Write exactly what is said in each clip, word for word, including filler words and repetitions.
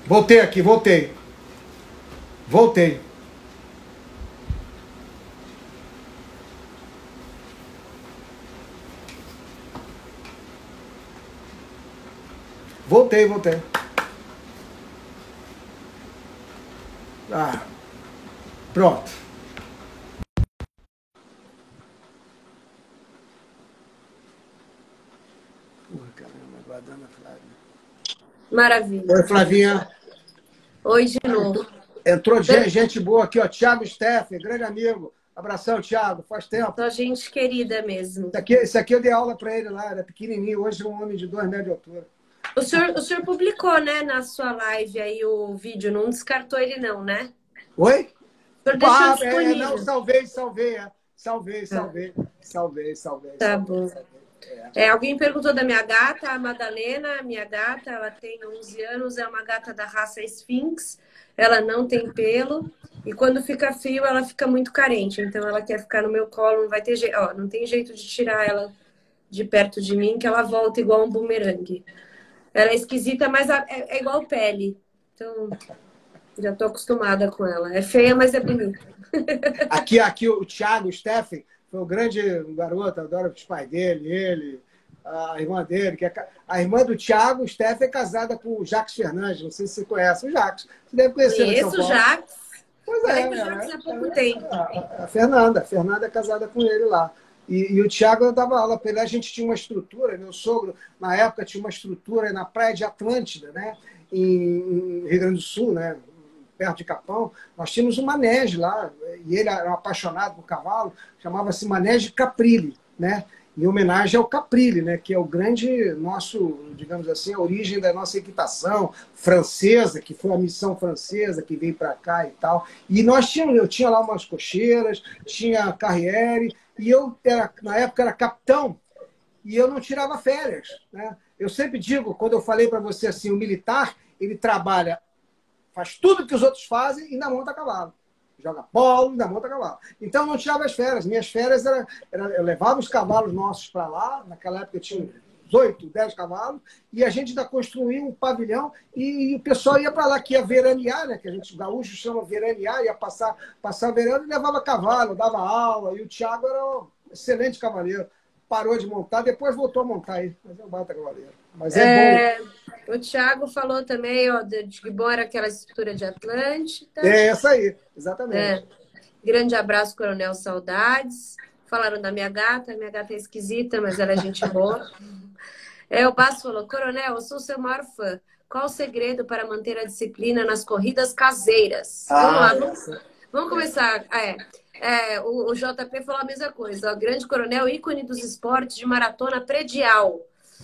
Voltei aqui, voltei. Voltei. Voltei, voltei. Ah, pronto. Porra, caramba, guardando a Flávia. Maravilha. Oi, Flavinha. Oi, de novo. Entrou gente, gente boa aqui, ó. Thiago Steffen, grande amigo. Abração, Thiago. Faz tempo. Só gente querida mesmo. Isso aqui, isso aqui eu dei aula para ele lá, era pequenininho. Hoje é um homem de dois metros de altura. O senhor, o senhor publicou, né, na sua live aí o vídeo, não descartou ele não, né? Oi? O senhor deixou Ah, disponível. é, não, salvei, salvei, é. Salvei, salvei, salvei, salvei. Tá salvei, bom. salvei. É, alguém perguntou da minha gata, a Madalena, minha gata, ela tem onze anos, é uma gata da raça Sphinx, ela não tem pelo, e quando fica frio ela fica muito carente, então ela quer ficar no meu colo, não vai ter jeito, ó, não tem jeito de tirar ela de perto de mim, que ela volta igual um bumerangue. Ela é esquisita, mas é, é igual pele, então já tô acostumada com ela. É feia, mas é bonita. Aqui, aqui o Thiago, o Steffen, foi um grande garoto, adoro os pais dele, ele, a irmã dele, que é, a irmã do Thiago, o Steffen, é casada com o Jacques Fernandes, não sei se você conhece o Jacques. Você deve conhecer no São Conheço o Paulo. Jacques. Pois Falei é, com o Jacques é, há pouco é, tempo. a, a Fernanda, a Fernanda é casada com ele lá. E, e o Thiago, eu dava aula para ele, a gente tinha uma estrutura, meu sogro, na época, tinha uma estrutura na praia de Atlântida, né, em, em Rio Grande do Sul, né, perto de Capão, nós tínhamos um manege lá, e ele era um apaixonado por cavalo, chamava-se Manege Caprilli, né, em homenagem ao Caprilli, né, que é o grande nosso, digamos assim, a origem da nossa equitação francesa, que foi a missão francesa que veio para cá e tal. E nós tínhamos, eu tinha lá umas cocheiras, tinha carriere, e eu, era, na época, era capitão, e eu não tirava férias, né? Eu sempre digo, quando eu falei para você assim, o militar, ele trabalha, faz tudo que os outros fazem e ainda monta a cavalo. Joga polo, ainda monta a cavalo. Então, eu não tirava as férias. Minhas férias, era, era eu levava os cavalos nossos para lá. Naquela época, eu tinha oito, dez cavalos. E a gente ainda construía um pavilhão. E, e o pessoal ia para lá, que ia veranear, né? Que a gente, gaúcho, chama veranear. Ia passar, passar verano e levava cavalo, dava aula. E o Thiago era um excelente cavaleiro. Parou de montar, depois voltou a montar aí. Mas é um baita cavaleiro. Mas é, é bom. O Thiago falou também, ó, de que bom era aquela estrutura de Atlântida. É essa aí, exatamente. É. Grande abraço, Coronel, saudades. Falaram da minha gata, minha gata é esquisita, mas ela é gente boa. É, o Basso falou, Coronel, eu sou seu maior fã. Qual o segredo para manter a disciplina nas corridas caseiras? Ah, vamos lá, vamos, vamos começar. Ah, é. É, o, o J P falou a mesma coisa. Ó, grande Coronel, ícone dos esportes de maratona predial.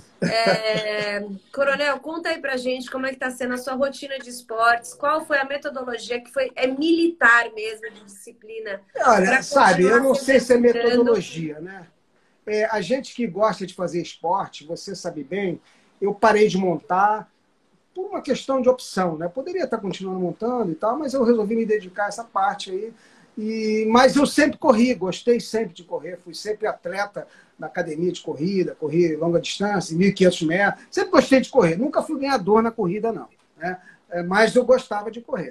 É, Coronel, conta aí pra gente como é que tá sendo a sua rotina de esportes, qual foi a metodologia que foi, é militar mesmo, de disciplina? Olha, sabe, eu não sei se é exercitando. metodologia, né? É, a gente que gosta de fazer esporte, você sabe bem, eu parei de montar por uma questão de opção, né? Poderia estar continuando montando e tal, mas eu resolvi me dedicar a essa parte aí. E, mas eu sempre corri, gostei sempre de correr, fui sempre atleta na academia de corrida, corri longa distância, mil e quinhentos metros, sempre gostei de correr, nunca fui ganhador na corrida não, né? Mas eu gostava de correr.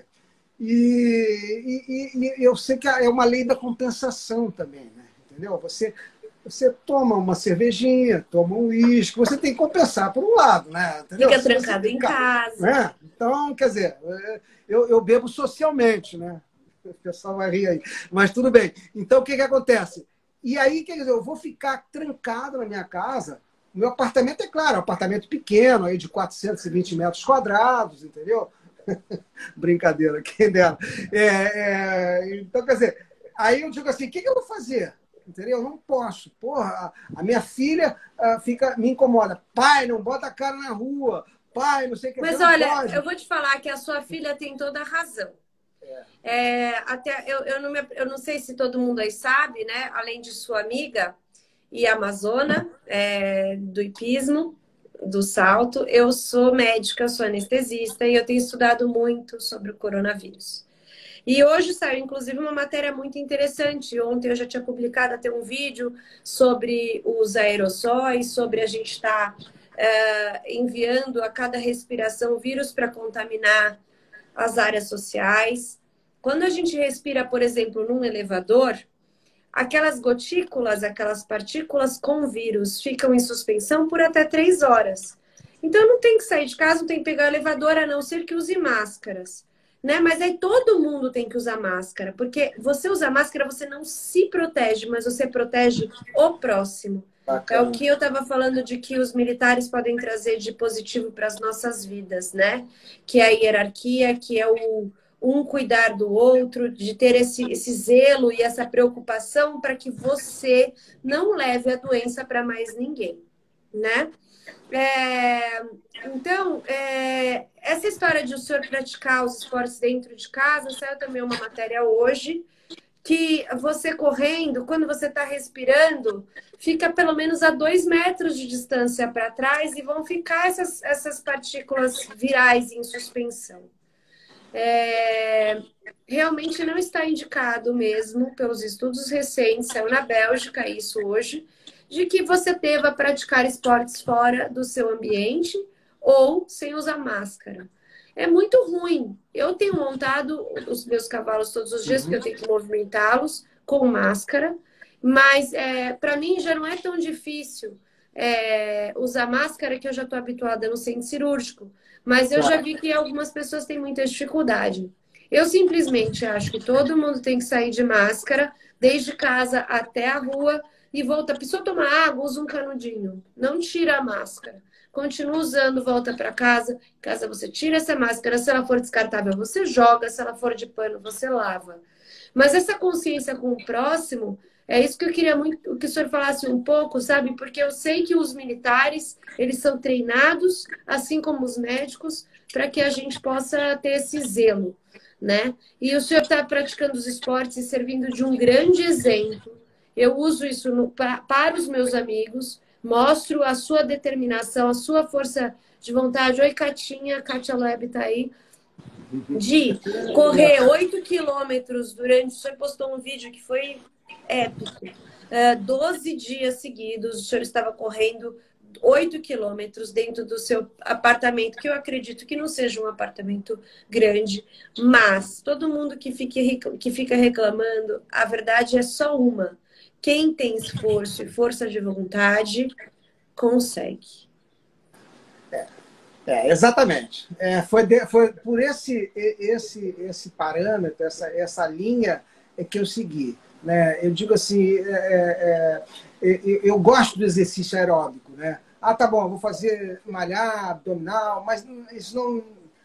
E, e, e eu sei que é uma lei da compensação também, né? Entendeu? Você, você toma uma cervejinha, toma um uísque, você tem que compensar por um lado, né? Entendeu? Fica Se trancado você em ficar, casa. né? Então, quer dizer, eu, eu bebo socialmente, né? O pessoal vai rir aí. Mas tudo bem. Então, o que, que acontece? E aí, quer dizer, eu vou ficar trancado na minha casa. O meu apartamento, é claro, um apartamento pequeno, aí de quatrocentos e vinte metros quadrados, entendeu? Brincadeira, quem dera. É, é, então, quer dizer, aí eu digo assim, o que, que eu vou fazer? Entendeu? Eu não posso. Porra, a minha filha uh, fica, me incomoda. Pai, não bota a cara na rua. Pai, não sei o que. Mas olha, eu vou te falar que a sua filha tem toda a razão. É, até eu, eu, não me, eu não sei se todo mundo aí sabe, né? Além de sua amiga e amazona é, do hipismo, do salto, eu sou médica, sou anestesista e eu tenho estudado muito sobre o coronavírus. E hoje saiu, inclusive, uma matéria muito interessante. Ontem eu já tinha publicado até um vídeo sobre os aerossóis, sobre a gente estar uh, enviando a cada respiração vírus para contaminar as áreas sociais. Quando a gente respira, por exemplo, num elevador, aquelas gotículas, aquelas partículas com vírus ficam em suspensão por até três horas. Então não tem que sair de casa, não tem que pegar o elevador, a não ser que use máscaras. Né? Mas aí todo mundo tem que usar máscara, porque você usa máscara, você não se protege, mas você protege o próximo. Bacana. É o que eu estava falando de que os militares podem trazer de positivo para as nossas vidas, né? Que é a hierarquia, que é o um cuidar do outro, de ter esse, esse zelo e essa preocupação para que você não leve a doença para mais ninguém, né? É, então, é, essa história de o senhor praticar os esportes dentro de casa, saiu também uma matéria hoje, que você correndo, quando você está respirando, fica pelo menos a dois metros de distância para trás e vão ficar essas, essas partículas virais em suspensão. É, realmente não está indicado mesmo, pelos estudos recentes, saiu na Bélgica isso hoje, de que você deva praticar esportes fora do seu ambiente ou sem usar máscara. É muito ruim. Eu tenho montado os meus cavalos todos os dias, uhum. porque eu tenho que movimentá-los com máscara, mas é, para mim já não é tão difícil é, usar máscara, que eu já estou habituada no centro cirúrgico. Mas eu já vi que algumas pessoas têm muita dificuldade. Eu simplesmente acho que todo mundo tem que sair de máscara, desde casa até a rua, e volta. A pessoa toma água, usa um canudinho. Não tira a máscara. Continua usando, volta para casa. Em casa você tira essa máscara. Se ela for descartável, você joga. Se ela for de pano, você lava. Mas essa consciência com o próximo, é isso que eu queria muito que o senhor falasse um pouco, sabe? Porque eu sei que os militares, eles são treinados, assim como os médicos, para que a gente possa ter esse zelo, né? E o senhor está praticando os esportes e servindo de um grande exemplo. Eu uso isso no, pra, para os meus amigos, mostro a sua determinação, a sua força de vontade. Oi, Catinha, Kátia Loeb está aí. De correr oito quilômetros durante... O senhor postou um vídeo que foi épico. Uh, doze dias seguidos, o senhor estava correndo oito quilômetros dentro do seu apartamento, que eu acredito que não seja um apartamento grande, mas todo mundo que, fique, que fica reclamando, a verdade é só uma. Quem tem esforço e força de vontade, consegue. É, é exatamente. É, foi, de, foi por esse, esse, esse parâmetro, essa, essa linha é que eu segui. Né? Eu digo assim, é, é, é, eu gosto do exercício aeróbico, né? Ah, tá bom, vou fazer malhar, abdominal, mas isso não...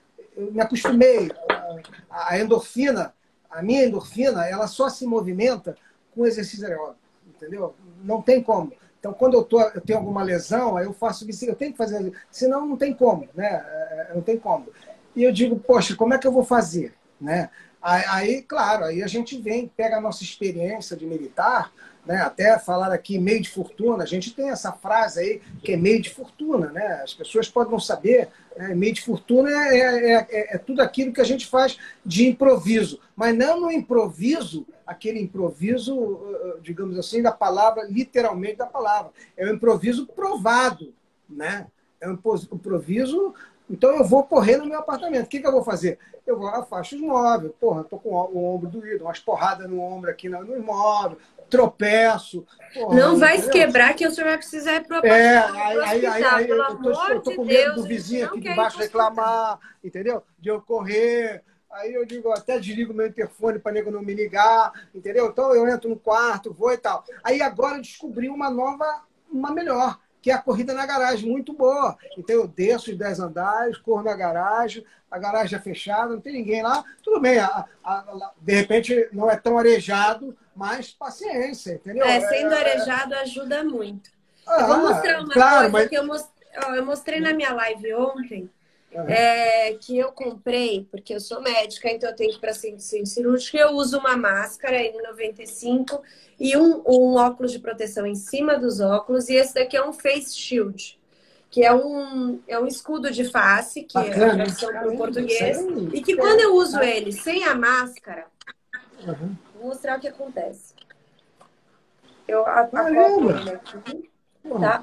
Eu me acostumei. A, a endorfina, a minha endorfina, ela só se movimenta com exercício aeróbico, entendeu? Não tem como. Então, quando eu, tô, eu tenho alguma lesão, aí eu faço bicicleta, eu tenho que fazer, senão não tem como, né? Não tem como. E eu digo, poxa, como é que eu vou fazer, né? Aí, claro, aí a gente vem, pega a nossa experiência de militar, né? Até falar aqui meio de fortuna, a gente tem essa frase aí que é meio de fortuna, né? As pessoas podem não saber, né? Meio de fortuna é, é, é, é tudo aquilo que a gente faz de improviso, mas não no improviso, aquele improviso, digamos assim, da palavra, literalmente da palavra, é um improviso provado, né? É um improviso... Então eu vou correr no meu apartamento. O que, que eu vou fazer? Eu vou, afasto os móveis. Porra, tô com o ombro doído, umas porradas no ombro aqui no, no imóvel, tropeço. Porra, não vai se quebrar que o senhor vai precisar ir pro É, aí, aí, aí, aí eu tô, eu tô com medo do vizinho aqui de baixo reclamar, entendeu? De eu correr. Aí eu digo, até desligo meu interfone para nego não me ligar, entendeu? Então eu entro no quarto, vou e tal. Aí agora eu descobri uma nova, uma melhor, que é a corrida na garagem, muito boa. Então eu desço os dez andares, corro na garagem, a garagem é fechada, não tem ninguém lá. Tudo bem, a, a, a, de repente não é tão arejado, mas paciência, entendeu? É, sendo arejado ajuda muito. Ah, eu vou mostrar uma claro, coisa mas... que eu mostrei, ó, eu mostrei na minha live ontem, uhum. é, que eu comprei, porque eu sou médica, então eu tenho que ir para centro cirúrgico, eu uso uma máscara N noventa e cinco e um, um óculos de proteção em cima dos óculos, e esse daqui é um face shield, que é um, é um escudo de face, que Bacana, é a tradução para o português, sei. E que quando eu uso ele sem a máscara, uhum. vou mostrar o que acontece. Eu apoio ele aqui, tá? Ó,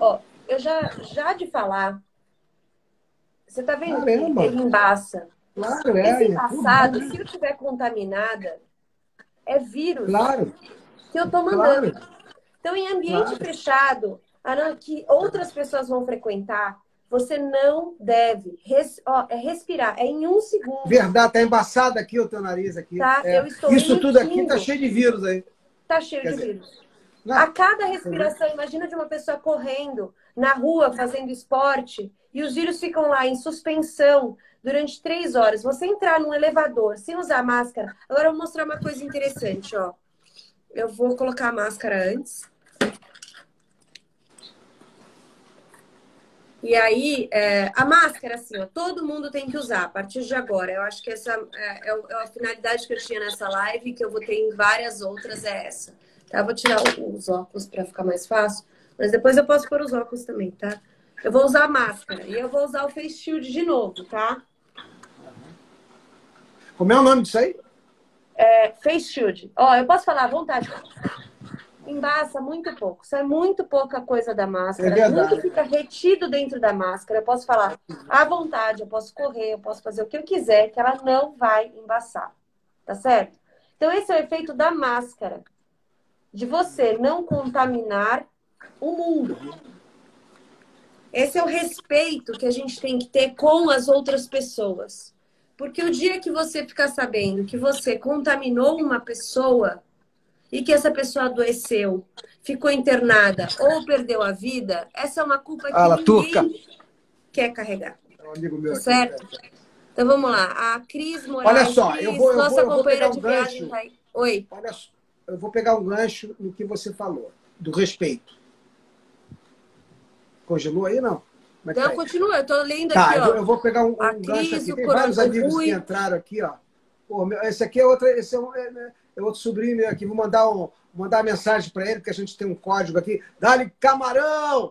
eu já, já de falar, você tá vendo Caramba. que ele embaça. Claro, é. Esse é embaçado, tudo, se né? eu estiver contaminada, é vírus Claro, que eu tô claro, mandando. Então, em ambiente claro. fechado, que outras pessoas vão frequentar, você não deve res, ó, é respirar. É em um segundo, Verdade, tá embaçado aqui o teu nariz aqui. tá? É. Eu estou Isso tudo aqui tá emitindo, cheio de vírus aí. tá cheio Quer de dizer, vírus. A não. cada respiração, imagina de uma pessoa correndo na rua, fazendo esporte, e os vírus ficam lá em suspensão durante três horas. Você entrar num elevador sem usar máscara. Agora eu vou mostrar uma coisa interessante, ó. Eu vou colocar a máscara antes. E aí, é, a máscara, assim, ó, todo mundo tem que usar a partir de agora. Eu acho que essa é, é a finalidade que eu tinha nessa live, que eu vou ter em várias outras, é essa. Tá? Eu vou tirar os óculos para ficar mais fácil, mas depois eu posso pôr os óculos também, tá? Eu vou usar a máscara e eu vou usar o Face Shield de novo, tá? Como é o nome disso aí? É, Face Shield. Ó, eu posso falar à vontade. Embaça muito pouco. Isso é muito pouca coisa da máscara. É verdade. Muito fica retido dentro da máscara. Eu posso falar à vontade, eu posso correr, eu posso fazer o que eu quiser, que ela não vai embaçar. Tá certo? Então, esse é o efeito da máscara. De você não contaminar o mundo. Esse é o respeito que a gente tem que ter com as outras pessoas. Porque o dia que você ficar sabendo que você contaminou uma pessoa e que essa pessoa adoeceu, ficou internada ou perdeu a vida, essa é uma culpa que Fala, ninguém Turca. quer carregar. É um amigo meu Tá aqui. certo? Então vamos lá. A Cris Moraes. Olha só, Cris, eu vou, eu nossa vou, eu vou companheira pegar um de viagem gancho. tá aí. Oi. Olha só, eu vou pegar um gancho no que você falou, do respeito. Congelou aí, não? Como é que Não, tá aí? continua, eu tô lendo Tá, aqui, eu ó. vou, eu vou pegar um, A um gancho Cris, aqui. o Tem Coronel vários amigos Rui. que entraram aqui, ó. Pô, meu, esse aqui é outro, esse é, um, é, é outro sobrinho meu aqui. Vou mandar, um, mandar uma mensagem para ele, porque a gente tem um código aqui. Dá-lhe camarão!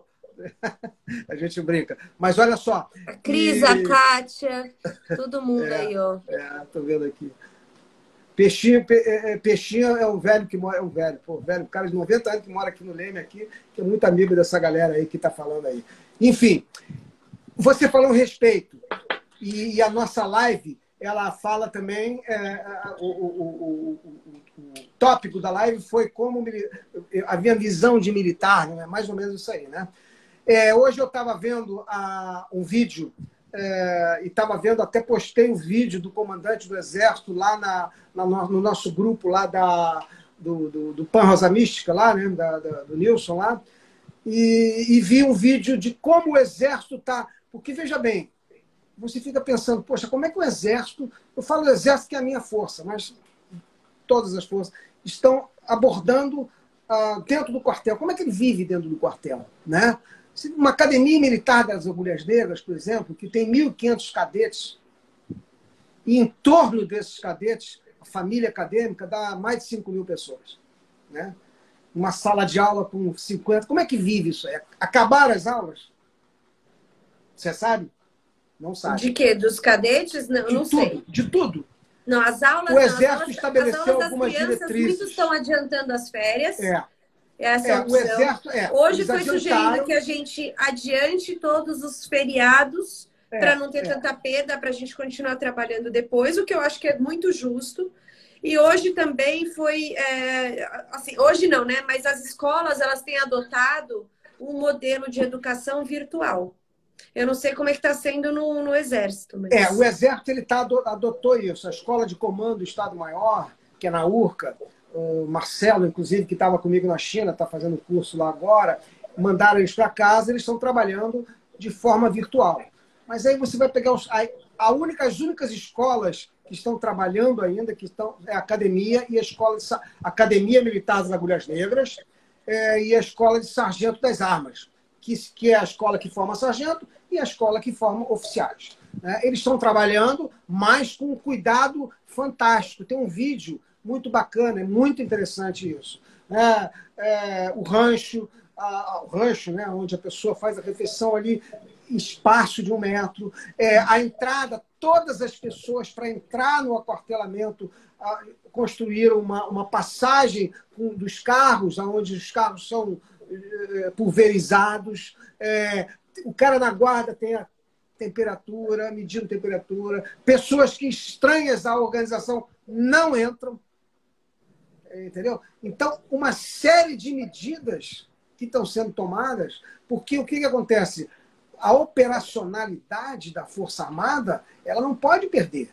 A gente brinca. Mas olha só. A Cris, e... a Kátia, todo mundo é, aí, ó. É, tô vendo aqui. Peixinho, pe, é, Peixinho é um velho que mora, é um velho, pô, velho, um cara de noventa anos que mora aqui no Leme, aqui, que é muito amigo dessa galera aí que tá falando aí. Enfim, você falou um respeito. E, e a nossa live, ela fala também, é, o, o, o, o, o tópico da live foi como havia visão de militar, né? Mais ou menos isso aí, né? É, hoje eu estava vendo a, um vídeo, é, e estava vendo, até postei um vídeo do comandante do Exército lá na, na, no nosso grupo lá da, do, do, do Pan Rosa Mística, lá, né? da, da, do Nilson lá, e, e vi um vídeo de como o Exército está... Porque, veja bem, você fica pensando, poxa, como é que o Exército... Eu falo do Exército que é a minha força, mas todas as forças estão abordando uh, dentro do quartel. Como é que ele vive dentro do quartel? Né? Uma academia militar das Agulhas Negras, por exemplo, que tem mil e quinhentos cadetes, e em torno desses cadetes, a família acadêmica dá mais de cinco mil pessoas. Né? Uma sala de aula com cinquenta... Como é que vive isso? Acabaram as aulas? Você sabe? Não sabe. De quê? Dos cadetes? Não, de não tudo, sei. De tudo. Não, as aulas... O Exército não, as aulas, estabeleceu as aulas algumas das crianças, diretrizes. Muitos estão adiantando as férias. É. Essa é, opção. o Exército, é, Hoje foi adiantaram... sugerido que a gente adiante todos os feriados é, para não ter é. tanta perda, para a gente continuar trabalhando depois, o que eu acho que é muito justo. E hoje também foi... É, assim, hoje não, né? Mas as escolas, elas têm adotado um modelo de educação virtual. Eu não sei como é que está sendo no, no Exército. Mas... É, o Exército ele tá, adotou isso. A Escola de Comando do Estado-Maior, que é na URCA, o Marcelo, inclusive, que estava comigo na China, está fazendo curso lá agora, mandaram eles para casa, eles estão trabalhando de forma virtual. Mas aí você vai pegar os, a, a única, as únicas escolas que estão trabalhando ainda, que estão, é a academia e a escola de, a Academia Militar das Agulhas Negras é, e a Escola de Sargento das Armas, que, que é a escola que forma sargento e a escola que forma oficiais. Né? Eles estão trabalhando, mas com um cuidado fantástico. Tem um vídeo muito bacana, é muito interessante isso. É, é, o rancho, a, o rancho, né, onde a pessoa faz a refeição ali, espaço de um metro, é, a entrada, todas as pessoas para entrar no aquartelamento a, construíram uma, uma passagem com, dos carros, onde os carros são pulverizados, é, o cara na guarda tem a temperatura, medindo temperatura, pessoas que estranhas à organização não entram, entendeu? Então, uma série de medidas que estão sendo tomadas, porque o que, que acontece? A operacionalidade da Força Armada, ela não pode perder.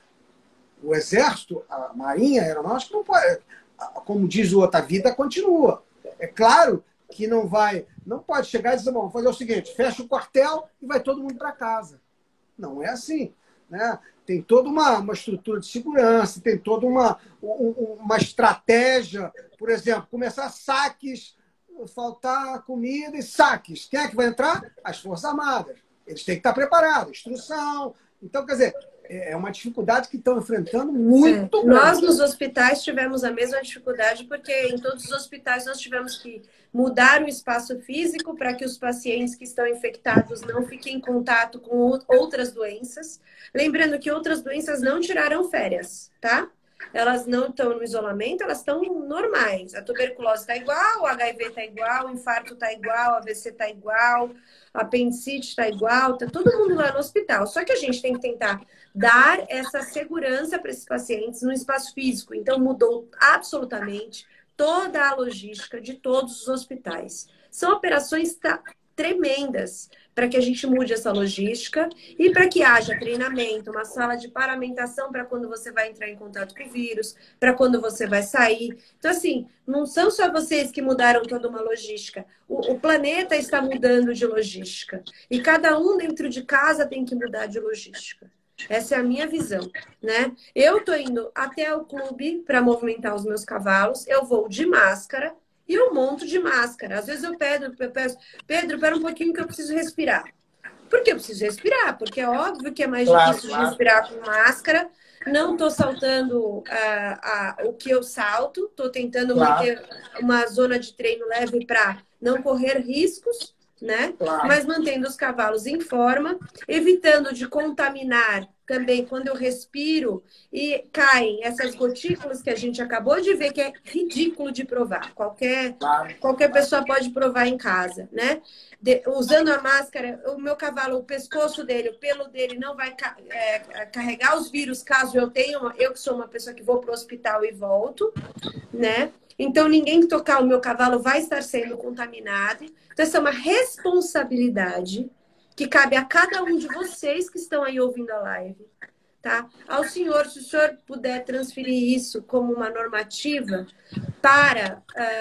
O Exército, a Marinha, a Aeronáutica, não pode. Como diz o outro, a vida continua. É claro que não vai, não pode chegar e dizer, bom, vamos fazer o seguinte, fecha o quartel e vai todo mundo para casa. Não é assim, né? Tem toda uma, uma estrutura de segurança, tem toda uma, uma estratégia, por exemplo, começar saques, faltar comida e saques. Quem é que vai entrar? As Forças Armadas. Eles têm que estar preparados, instrução. Então, quer dizer, é uma dificuldade que estão enfrentando muito é. Nós, nos hospitais, tivemos a mesma dificuldade, porque em todos os hospitais nós tivemos que mudar o espaço físico para que os pacientes que estão infectados não fiquem em contato com outras doenças. Lembrando que outras doenças não tiraram férias, tá? Elas não estão no isolamento, elas estão normais. A tuberculose está igual, o H I V está igual, o infarto está igual, o A V C está igual, a apendicite está igual, está todo mundo lá no hospital. Só que a gente tem que tentar dar essa segurança para esses pacientes no espaço físico. Então, mudou absolutamente toda a logística de todos os hospitais. São operações tremendas para que a gente mude essa logística e para que haja treinamento, uma sala de paramentação para quando você vai entrar em contato com o vírus, para quando você vai sair. Então, assim, não são só vocês que mudaram toda uma logística. O, o planeta está mudando de logística. E cada um dentro de casa tem que mudar de logística. Essa é a minha visão, né? Eu tô indo até o clube para movimentar os meus cavalos, eu vou de máscara e eu monto de máscara. Às vezes eu peço, eu peço, Pedro, pera um pouquinho que eu preciso respirar. Por que eu preciso respirar? Porque é óbvio que é mais claro, difícil claro. de respirar com máscara. Não tô saltando uh, uh, o que eu salto, tô tentando claro. manter uma zona de treino leve para não correr riscos, né? Claro. Mas mantendo os cavalos em forma, evitando de contaminar também quando eu respiro e caem essas gotículas que a gente acabou de ver que é ridículo de provar. Qualquer, claro. qualquer pessoa pode provar em casa, né? De, usando a máscara, o meu cavalo, o pescoço dele, o pelo dele não vai é, carregar os vírus caso eu tenha, uma, eu que sou uma pessoa que vou para o hospital e volto, né? Então, ninguém que tocar o meu cavalo vai estar sendo contaminado. Então, essa é uma responsabilidade que cabe a cada um de vocês que estão aí ouvindo a live, tá? Ao senhor, se o senhor puder transferir isso como uma normativa para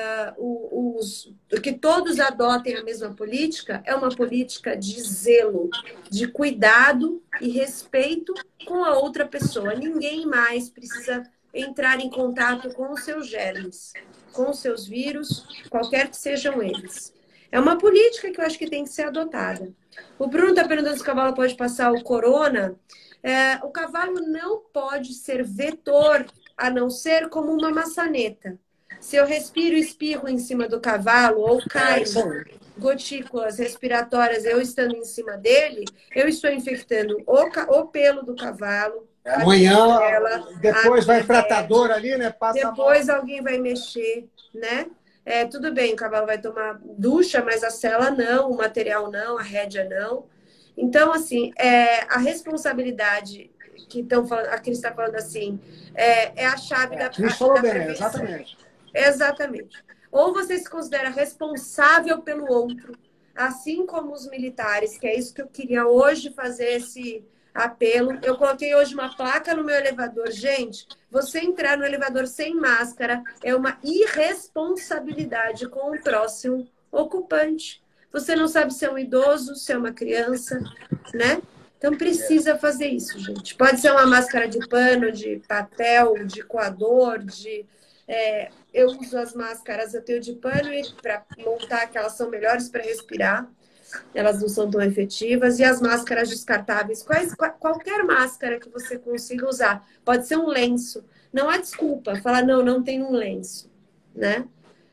uh, os, que todos adotem a mesma política, é uma política de zelo, de cuidado e respeito com a outra pessoa. Ninguém mais precisa entrar em contato com os seus germes, com os seus vírus, qualquer que sejam eles. É uma política que eu acho que tem que ser adotada. O Bruno está perguntando se o cavalo pode passar o corona. É, o cavalo não pode ser vetor, a não ser como uma maçaneta. Se eu respiro e espirro em cima do cavalo, ou cai gotículas respiratórias eu estando em cima dele, eu estou infectando o, o pelo do cavalo. Amanhã, depois vai tratador ali, né? Passa depois alguém vai mexer, né? É, tudo bem, o cavalo vai tomar ducha, mas a sela não, o material não, a rédea não. Então, assim, é, a responsabilidade que estão falando, a Cris está falando assim, é, é a chave é, da, Cris falou bem, exatamente. Exatamente. Ou você se considera responsável pelo outro, assim como os militares, que é isso que eu queria hoje fazer esse apelo. Eu coloquei hoje uma placa no meu elevador. Gente, você entrar no elevador sem máscara é uma irresponsabilidade com o próximo ocupante. Você não sabe se é um idoso, se é uma criança, né? Então precisa fazer isso, gente. Pode ser uma máscara de pano, de papel, de coador, de... É, eu uso as máscaras, eu tenho de pano para montar que elas são melhores para respirar. Elas não são tão efetivas. E as máscaras descartáveis, quais, qualquer máscara que você consiga usar. Pode ser um lenço. Não há desculpa falar, não, não tem um lenço, né?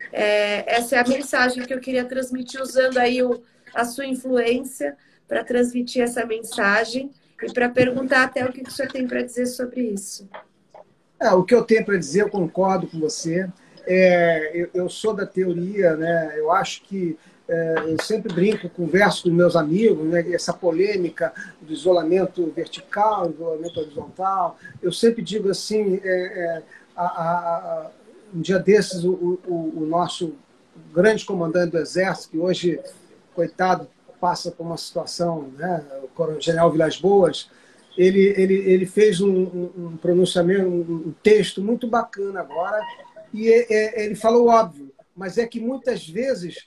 É, essa é a mensagem que eu queria transmitir, usando aí o, a sua influência para transmitir essa mensagem e para perguntar até o que o senhor tem para dizer sobre isso. É, o que eu tenho para dizer, eu concordo com você. É, eu, eu sou da teoria, né? Eu acho que eu sempre brinco, converso com meus amigos, né, essa polêmica do isolamento vertical, isolamento horizontal. Eu sempre digo assim, é, é, a, a, um dia desses, o, o, o nosso grande comandante do Exército, que hoje, coitado, passa por uma situação, né, o Coronel Vilas Boas, ele, ele, ele fez um, um, um pronunciamento, um, um texto muito bacana agora, e é, é, ele falou óbvio, mas é que muitas vezes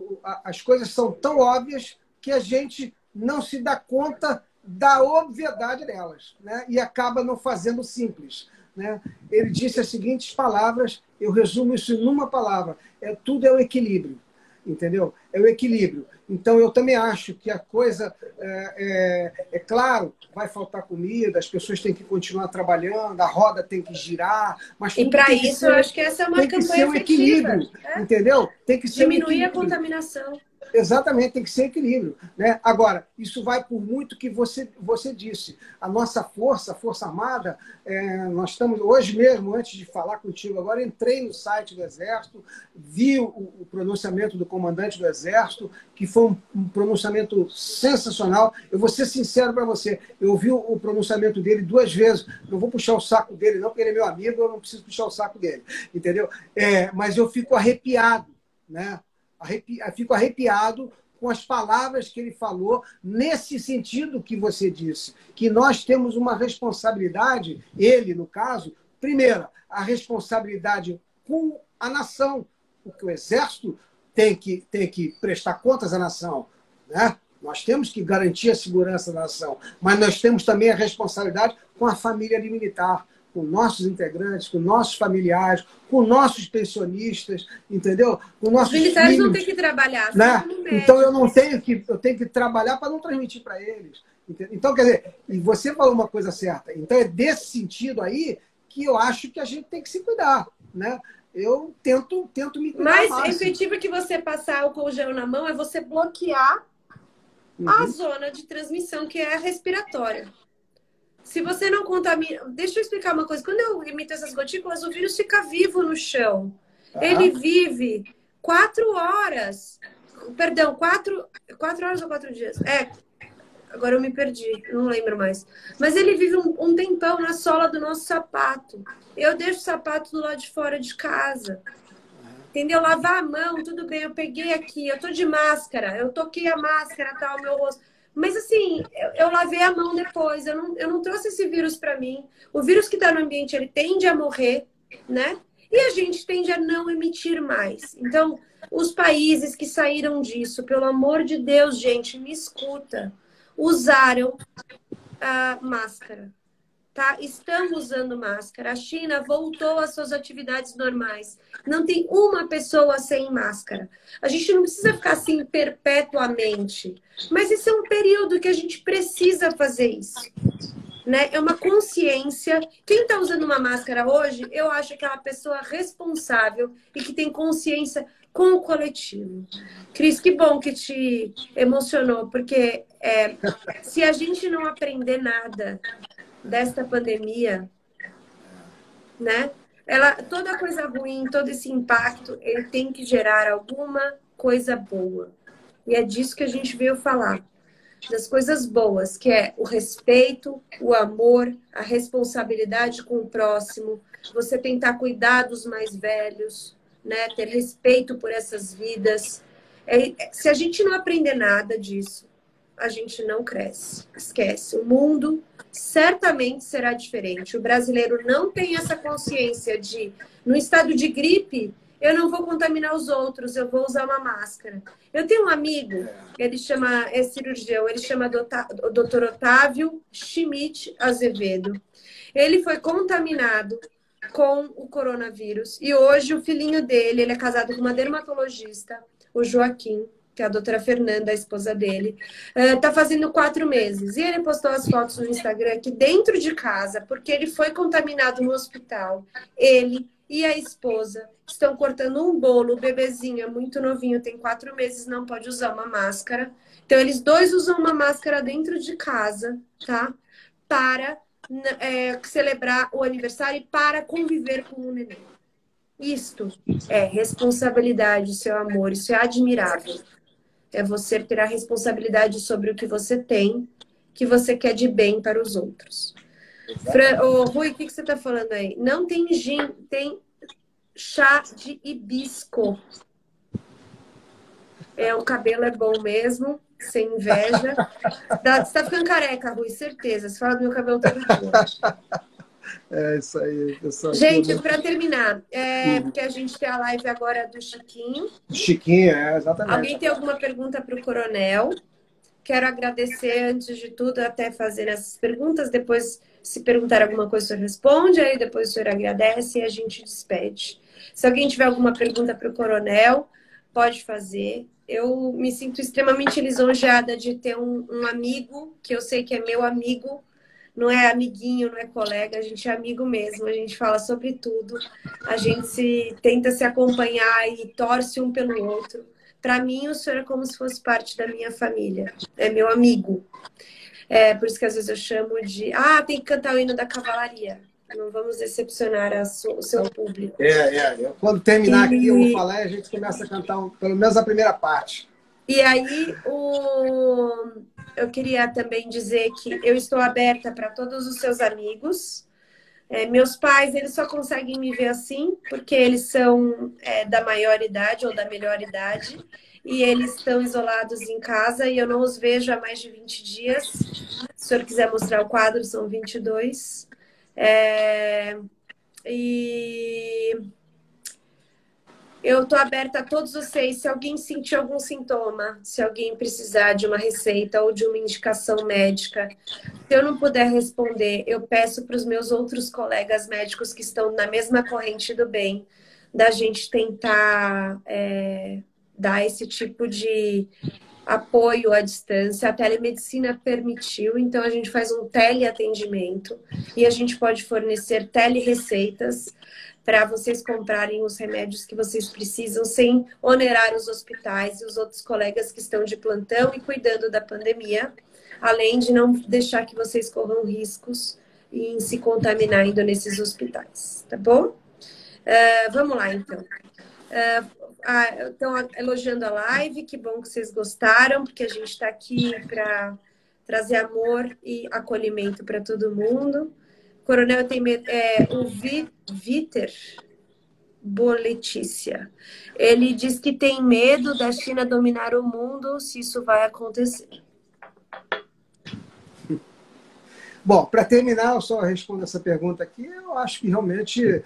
as coisas são tão óbvias que a gente não se dá conta da obviedade delas, né? E acaba não fazendo simples, né? Ele disse as seguintes palavras, eu resumo isso em uma palavra, é, tudo é o equilíbrio, entendeu? É o equilíbrio. Então, eu também acho que a coisa, é, é, é claro, vai faltar comida, as pessoas têm que continuar trabalhando, a roda tem que girar, mas e para isso, ser, eu acho que essa é uma tem que campanha ser o equilíbrio, é? entendeu? Tem que ser diminuir o a contaminação. Exatamente, tem que ser equilíbrio, né? Agora, isso vai por muito que você, você disse. A nossa força, a Força Armada, é, nós estamos, hoje mesmo, antes de falar contigo agora, entrei no site do Exército, vi o, o pronunciamento do comandante do Exército, que foi um, um pronunciamento sensacional. Eu vou ser sincero para você, eu ouvi o, o pronunciamento dele duas vezes, não vou puxar o saco dele não, porque ele é meu amigo, eu não preciso puxar o saco dele, entendeu? É, mas eu fico arrepiado, né? Arrepi... Fico arrepiado com as palavras que ele falou nesse sentido que você disse, que nós temos uma responsabilidade, ele, no caso, primeiro, a responsabilidade com a nação, porque o Exército tem que, tem que prestar contas à nação, né? Nós temos que garantir a segurança da nação, mas nós temos também a responsabilidade com a família militar, com nossos integrantes, com nossos familiares, com nossos pensionistas, entendeu? Com nossos Os militares filhos, não têm que trabalhar, né? Então eu não tenho que eu tenho que trabalhar para não transmitir para eles. Entendeu? Então, quer dizer, e você falou uma coisa certa. Então é desse sentido aí que eu acho que a gente tem que se cuidar, né? Eu tento, tento me cuidar mais máximo. efetivo que você passar o gel na mão é você bloquear uhum. a zona de transmissão, que é a respiratória. Se você não contamina... Deixa eu explicar uma coisa. Quando eu imito essas gotículas, o vírus fica vivo no chão. Ah. Ele vive quatro horas. Perdão, quatro, quatro horas ou quatro dias? É, agora eu me perdi, não lembro mais. Mas ele vive um, um tempão na sola do nosso sapato. Eu deixo o sapato do lado de fora de casa. Entendeu? Lavar a mão, tudo bem, eu peguei aqui, eu tô de máscara, eu toquei a máscara, tal, tá, meu rosto. Mas assim, eu, eu lavei a mão depois, eu não, eu não trouxe esse vírus para mim. O vírus que está no ambiente, ele tende a morrer, né? E a gente tende a não emitir mais. Então, os países que saíram disso, pelo amor de Deus, gente, me escuta, usaram a máscara, tá? Estão usando máscara. A China voltou às suas atividades normais. Não tem uma pessoa sem máscara. A gente não precisa ficar assim perpetuamente. Mas esse é um período que a gente precisa fazer isso. Né? É uma consciência. Quem está usando uma máscara hoje, eu acho aquela pessoa responsável e que tem consciência com o coletivo. Cris, que bom que te emocionou, porque é, se a gente não aprender nada desta pandemia, né? Ela, toda coisa ruim, todo esse impacto, ele tem que gerar alguma coisa boa. E é disso que a gente veio falar. Das coisas boas, que é o respeito, o amor, a responsabilidade com o próximo, você tentar cuidar dos mais velhos, né? Ter respeito por essas vidas. É, se a gente não aprender nada disso, a gente não cresce. Esquece. O mundo certamente será diferente. O brasileiro não tem essa consciência de, no estado de gripe, eu não vou contaminar os outros, eu vou usar uma máscara. Eu tenho um amigo, ele chama, é cirurgião, ele chama doutor Otávio Schmidt Azevedo. Ele foi contaminado com o coronavírus e hoje o filhinho dele, ele é casado com uma dermatologista, o Joaquim, que é a doutora Fernanda, a esposa dele, está fazendo quatro meses. E ele postou as fotos no Instagram aqui dentro de casa, porque ele foi contaminado no hospital. Ele e a esposa estão cortando um bolo, o bebezinho é muito novinho, tem quatro meses, não pode usar uma máscara. Então, eles dois usam uma máscara dentro de casa, tá? Para é, celebrar o aniversário e para conviver com o neném. Isto é responsabilidade, seu amor, isso é admirável. É você ter a responsabilidade sobre o que você tem, que você quer de bem para os outros. Fran... Ô, Rui, o que, que você está falando aí? Não tem gin, tem chá de hibisco. É, o cabelo é bom mesmo, sem inveja. Você está ficando careca, Rui, certeza. Você fala do meu cabelo todo dia. É isso aí, pessoal. Gente, para terminar, é, porque a gente tem a live agora do Chiquinho. Chiquinho, é, exatamente. Alguém tem alguma pergunta para o Coronel? Quero agradecer, antes de tudo, até fazer essas perguntas. Depois, se perguntar alguma coisa, o senhor responde. Aí depois o senhor agradece e a gente despede. Se alguém tiver alguma pergunta para o Coronel, pode fazer. Eu me sinto extremamente lisonjeada de ter um, um amigo, que eu sei que é meu amigo. Não é amiguinho, não é colega, a gente é amigo mesmo. A gente fala sobre tudo. A gente se, tenta se acompanhar e torce um pelo outro. Para mim, o senhor é como se fosse parte da minha família. É meu amigo. É por isso que às vezes eu chamo de... Ah, tem que cantar o hino da cavalaria. Não vamos decepcionar a su... o seu público. É, é. Eu, quando terminar e... aqui, eu vou falar e a gente começa a cantar um, pelo menos a primeira parte. E aí, o... eu queria também dizer que eu estou aberta para todos os seus amigos. É, meus pais, eles só conseguem me ver assim, porque eles são é, da maior idade ou da melhor idade, e eles estão isolados em casa, e eu não os vejo há mais de vinte dias. Se o senhor quiser mostrar o quadro, são vinte e dois. É, e eu estou aberta a todos vocês. Se alguém sentir algum sintoma, se alguém precisar de uma receita ou de uma indicação médica, se eu não puder responder, eu peço para os meus outros colegas médicos que estão na mesma corrente do bem, da gente tentar é, dar esse tipo de apoio à distância. A telemedicina permitiu, então a gente faz um teleatendimento e a gente pode fornecer telereceitas para vocês comprarem os remédios que vocês precisam sem onerar os hospitais e os outros colegas que estão de plantão e cuidando da pandemia, além de não deixar que vocês corram riscos em se contaminar indo nesses hospitais, tá bom? Uh, vamos lá, então. Estão uh, uh, elogiando a live, que bom que vocês gostaram, porque a gente está aqui para trazer amor e acolhimento para todo mundo. Coronel tem medo, é, o Viter Boletícia. Ele diz que tem medo da China dominar o mundo, se isso vai acontecer. Bom, para terminar, eu só respondo essa pergunta aqui. Eu acho que realmente,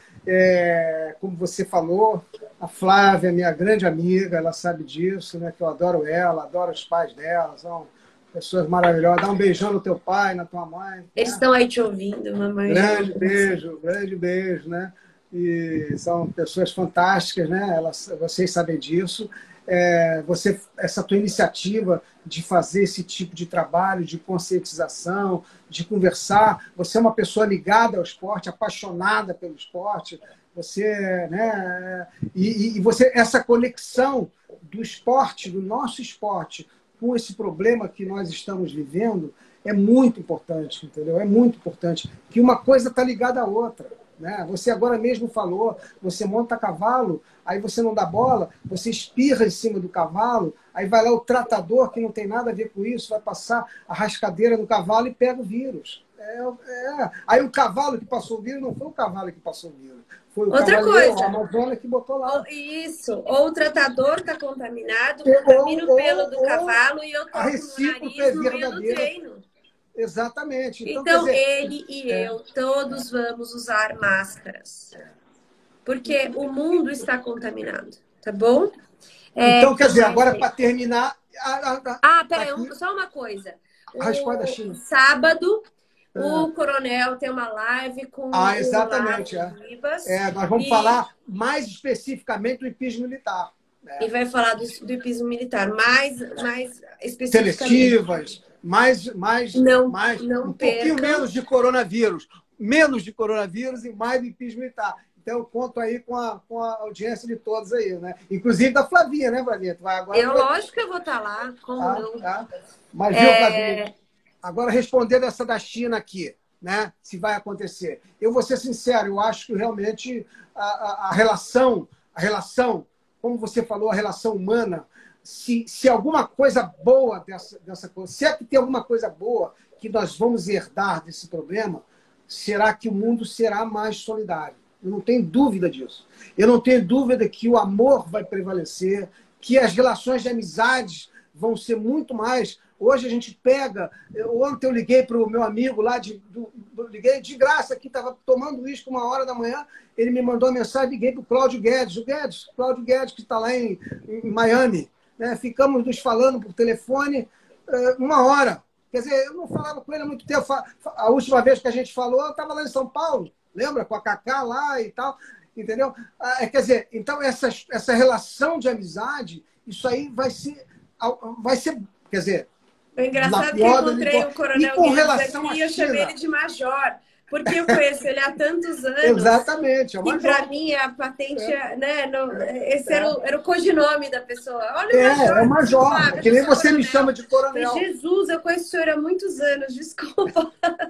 é, como você falou, a Flávia, minha grande amiga, ela sabe disso, né? Que eu adoro ela, adoro os pais dela, são pessoas maravilhosas. Dá um beijão no teu pai, na tua mãe. Eles né? estão aí te ouvindo, mamãe. Grande beijo, grande beijo, né? E são pessoas fantásticas, né? Elas, vocês sabem disso. É, você, essa tua iniciativa de fazer esse tipo de trabalho, de conscientização, de conversar. Você é uma pessoa ligada ao esporte, apaixonada pelo esporte. Você, né? E, e você, essa conexão do esporte, do nosso esporte, com esse problema que nós estamos vivendo, é muito importante, entendeu? É muito importante. Que uma coisa está ligada à outra. Né? Você agora mesmo falou, você monta cavalo, aí você não dá bola, você espirra em cima do cavalo, aí vai lá o tratador, que não tem nada a ver com isso, vai passar a rascadeira no cavalo e pega o vírus. É, é. Aí o cavalo que passou o vírus não foi o cavalo que passou o vírus. Foi o Outra coisa, a Amazônia que botou lá. Isso, ou o tratador está contaminado, contamina o pelo do cavalo e eu toco no nariz no meio do treino. Exatamente. Então, então dizer, ele e é. eu, todos vamos usar máscaras. Porque o mundo está contaminado, tá bom? É, então, quer dizer, agora para terminar... A, a, a, ah, peraí, um, só uma coisa. A resposta da China. Sábado, é. o Coronel tem uma live com ah, exatamente, o é. Ribas. É, nós vamos e... falar mais especificamente do hipismo militar. É. E vai falar do, do hipismo militar, mais, mais especificamente. Seletivas, mais, mais, não, mais não um percam. pouquinho menos de coronavírus. Menos de coronavírus e mais do hipismo militar. Então, eu conto aí com a, com a audiência de todos aí, né? Inclusive da Flavinha, né, Flavinha? Tu vai agora, eu, vai... lógico que eu vou estar lá, como ah, não? Tá. Mas, viu, é... Flavinha? Agora, respondendo essa da China aqui, né? Se vai acontecer. Eu vou ser sincero, eu acho que realmente a, a, a relação, a relação, como você falou, a relação humana, se, se alguma coisa boa dessa, dessa coisa, se é que tem alguma coisa boa que nós vamos herdar desse problema, será que o mundo será mais solidário. Eu não tenho dúvida disso. Eu não tenho dúvida que o amor vai prevalecer, que as relações de amizades vão ser muito mais. Hoje a gente pega. Eu, ontem eu liguei para o meu amigo lá, de, do, liguei de graça aqui, estava tomando uísque uma hora da manhã, ele me mandou uma mensagem, liguei para o Cláudio Guedes, o Guedes, Cláudio Guedes, que está lá em, em Miami. Né? Ficamos nos falando por telefone uma hora. Quer dizer, eu não falava com ele há muito tempo. A última vez que a gente falou, eu estava lá em São Paulo, lembra? Com a Cacá lá e tal, entendeu? Quer dizer, então essa, essa relação de amizade, isso aí vai ser, vai ser, quer dizer... É engraçado que eu encontrei o Coronel Guedes aqui e eu chamei ele de Major, porque eu conheço ele há tantos anos. Exatamente, é o Major. E para mim a patente, é. né, no, esse é. era, o, era o codinome da pessoa. Olha o é, Major. É o Major, ah, que nem você coronel. Me chama de Coronel. Falei, Jesus, eu conheço o senhor há muitos anos, desculpa.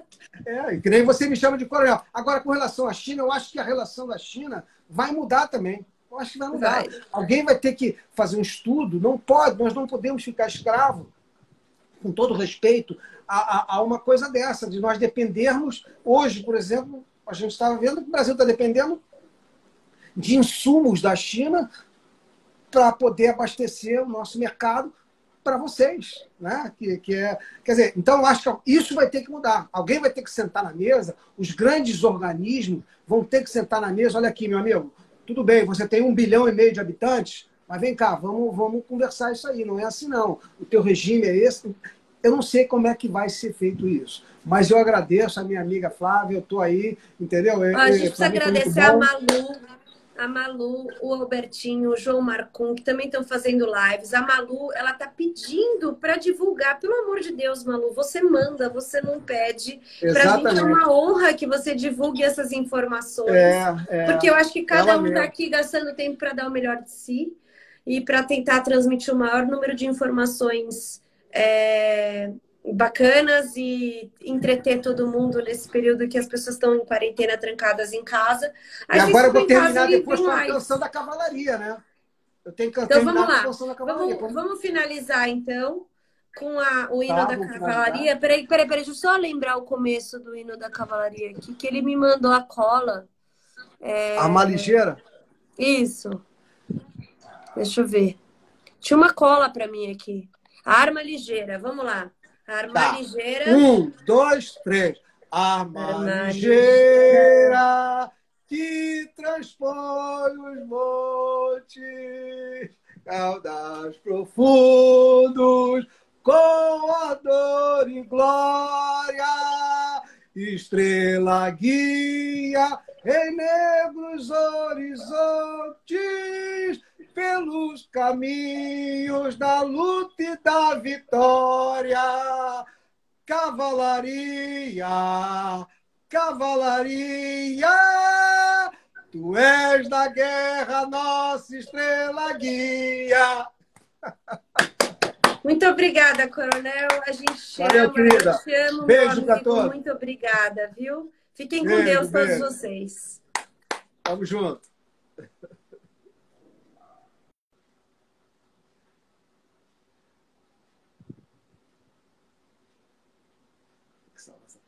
É, que nem você me chama de Coronel. Agora, com relação à China, eu acho que a relação da China vai mudar também. Eu acho que vai mudar. Vai. Alguém vai ter que fazer um estudo, não pode, nós não podemos ficar escravos, com todo respeito, a, a, a uma coisa dessa, de nós dependermos. Hoje, por exemplo, a gente estava vendo que o Brasil está dependendo de insumos da China para poder abastecer o nosso mercado para vocês. Né? Que, que é, quer dizer, então eu acho que isso vai ter que mudar. Alguém vai ter que sentar na mesa, os grandes organismos vão ter que sentar na mesa. Olha aqui, meu amigo, tudo bem, você tem um bilhão e meio de habitantes, mas vem cá, vamos, vamos conversar isso aí. Não é assim, não. O teu regime é esse. Eu não sei como é que vai ser feito isso. Mas eu agradeço a minha amiga Flávia, eu estou aí, entendeu? A gente precisa agradecer a Malu, a Malu, o Albertinho, o João Marcum, que também estão fazendo lives. A Malu, ela está pedindo para divulgar. Pelo amor de Deus, Malu, você manda, você não pede. Para a gente é uma honra que você divulgue essas informações. É, é, porque eu acho que cada um está aqui gastando tempo para dar o melhor de si e para tentar transmitir o maior número de informações é, bacanas e entreter todo mundo nesse período que as pessoas estão em quarentena, trancadas em casa. A e agora eu vou terminar depois com a canção da cavalaria, né? Eu tenho que então, terminar vamos lá. com a canção da cavalaria. Vamos, vamos finalizar, então, com a, o hino tá, da cavalaria. Peraí, peraí, peraí, deixa eu só lembrar o começo do hino da cavalaria aqui, que ele me mandou a cola. É... Arma ligeira? Isso. Deixa eu ver. Tinha uma cola para mim aqui. Arma ligeira, vamos lá. Arma tá. ligeira. Um, dois, três. Arma, Arma ligeira que transpõe os montes, caudais profundos, com a dor e glória, estrela guia em negros horizontes, pelos caminhos da luta e da vitória. Cavalaria, cavalaria, tu és da guerra nossa estrela guia. Muito obrigada, Coronel. A gente te Valeu, ama, querida. eu te amo. Beijo para todos. Muito obrigada, viu? Fiquem beijo, com Deus, beijo. todos vocês. Tamo junto. Salvação.